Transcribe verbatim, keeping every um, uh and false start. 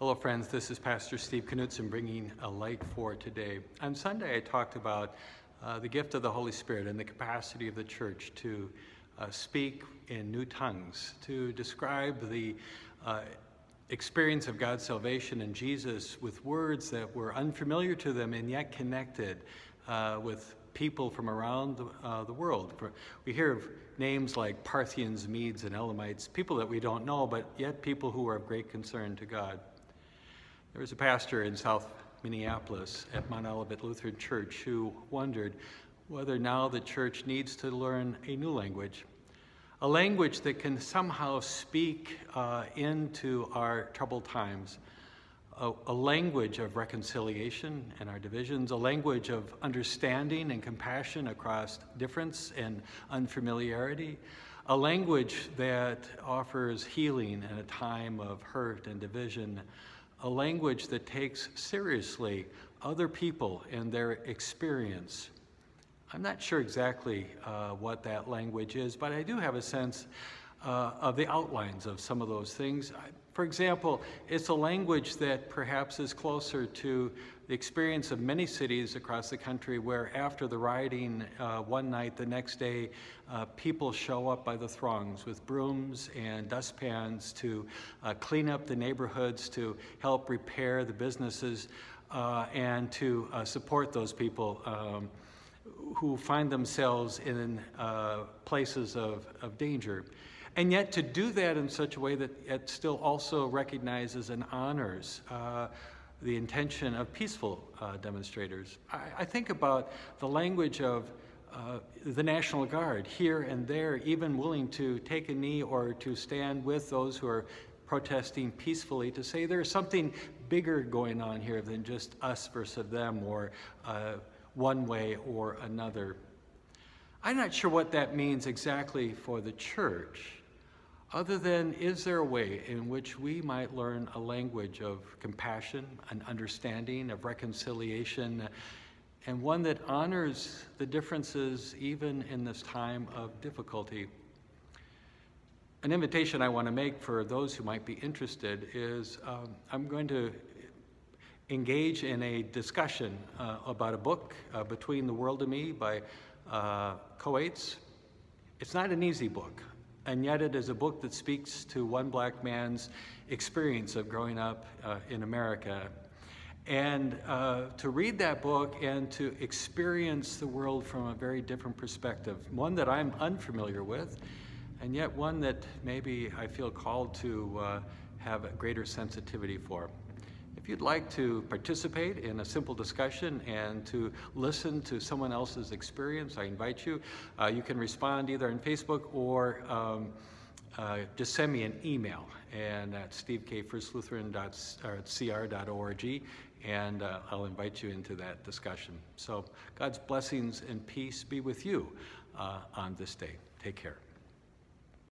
Hello friends, this is Pastor Steve Knutson bringing a light for today. On Sunday I talked about uh, the gift of the Holy Spirit and the capacity of the church to uh, speak in new tongues, to describe the uh, experience of God's salvation in Jesus with words that were unfamiliar to them and yet connected uh, with people from around the, uh, the world. We hear of names like Parthians, Medes, and Elamites, people that we don't know, but yet people who are of great concern to God. There was a pastor in South Minneapolis at Mount Olivet Lutheran Church who wondered whether now the church needs to learn a new language, a language that can somehow speak uh, into our troubled times, a, a language of reconciliation and our divisions, a language of understanding and compassion across difference and unfamiliarity, a language that offers healing in a time of hurt and division, a language that takes seriously other people and their experience. I'm not sure exactly uh, what that language is, but I do have a sense uh, of the outlines of some of those things. For example, it's a language that perhaps is closer to the experience of many cities across the country where after the rioting uh, one night, the next day, uh, people show up by the throngs with brooms and dustpans to uh, clean up the neighborhoods, to help repair the businesses, uh, and to uh, support those people um, who find themselves in uh, places of, of danger. And yet to do that in such a way that it still also recognizes and honors uh, the intention of peaceful uh, demonstrators. I, I think about the language of uh, the National Guard here and there, even willing to take a knee or to stand with those who are protesting peacefully, to say there's something bigger going on here than just us versus them, or uh, one way or another. I'm not sure what that means exactly for the church, other than is there a way in which we might learn a language of compassion, an understanding, of reconciliation, and one that honors the differences even in this time of difficulty. An invitation I want to make for those who might be interested is um, I'm going to engage in a discussion uh, about a book, uh, Between the World and Me by uh, Coates. It's not an easy book, and yet it is a book that speaks to one black man's experience of growing up uh, in America. And uh, to read that book and to experience the world from a very different perspective, one that I'm unfamiliar with, and yet one that maybe I feel called to uh, have a greater sensitivity for. If you'd like to participate in a simple discussion and to listen to someone else's experience, I invite you. Uh, you can respond either on Facebook or um, uh, just send me an email, and at steve k first lutheran dot c r dot org, and uh, I'll invite you into that discussion. So God's blessings and peace be with you uh, on this day. Take care.